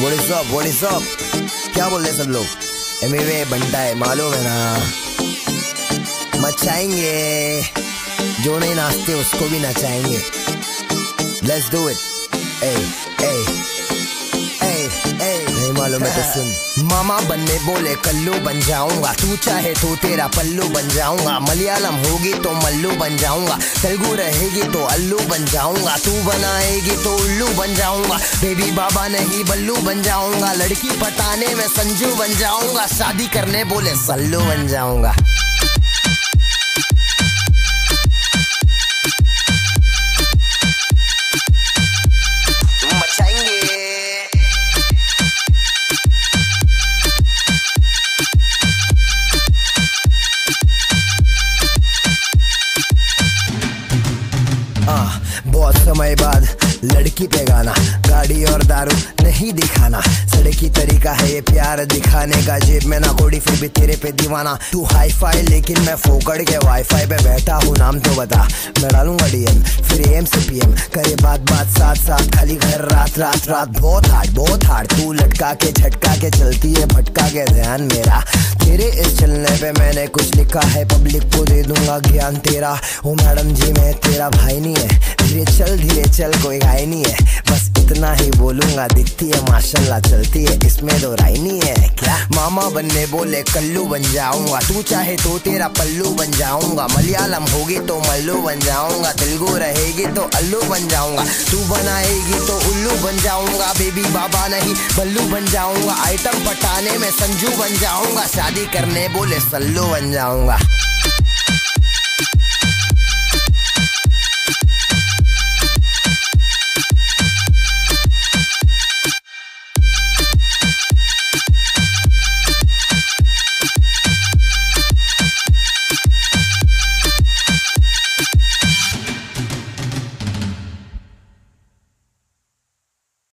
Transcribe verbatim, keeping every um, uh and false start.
What is up? What is up? क्या बोल रहे सब लोग? एमवे बनता है मालूम है ना, मचाएंगे जो नहीं नाचते उसको भी नचाएंगे। Let's do it. Hey, hey, hey, hey. नहीं मालूम है तो सुन। मामा बनने बोले कल्लू बन जाऊंगा, तू चाहे तो तेरा पल्लू बन जाऊंगा। मलयालम होगी तो मल्लू बन जाऊंगा, तेलुगु रहेगी तो अल्लू बन जाऊंगा। तू बनाएगी तो उल्लू बन जाऊंगा, बेबी बाबा नहीं बल्लू बन जाऊंगा। लड़की पटाने में संजू बन जाऊंगा, शादी करने बोले सल्लू बन जाऊंगा। बहुत समय बाद लड़की पे गाना, गाड़ी और दारू नहीं दिखाना। सड़की तरीका है ये प्यार दिखाने का, जेब में ना कोड़ी फिर भी तेरे पे दीवाना। तू हाई फाई लेकिन मैं फोकड़ के वाईफाई पे बैठा हूँ, नाम तो बता मैं डालूंगा डीएम फिर एम से पीएम। करे बात बात साथ साथ, खाली घर रात रात रात। बहुत हार्ड बहुत हार्ड, तू लटका के झटका के चलती है, भटका के ध्यान मेरा। तेरे इस चलने पे मैंने कुछ लिखा है, पब्लिक को दे दूंगा ज्ञान तेरा। ओ मैडम जी मैं तेरा भाई नहीं है, धीरे चल धीरे चल कोई घाई नहीं है। बस इतना ही बोलूंगा, दिखती है माशाल्लाह चलती है, इसमें दो राय नहीं है क्या। मामा बनने बोले कल्लू बन जाऊंगा, तू चाहे तो तेरा पल्लू बन जाऊंगा। मलयालम होगी तो मल्लू बन जाऊंगा, तेलुगु रहेगी तो अल्लू बन जाऊंगा। तू बनाएगी तो उल्लू बन जाऊंगा, बेबी बाबा नहीं बल्लू बन जाऊंगा। आइटम पटाने में संजू बन जाऊंगा, शादी करने बोले सल्लू बन जाऊंगा।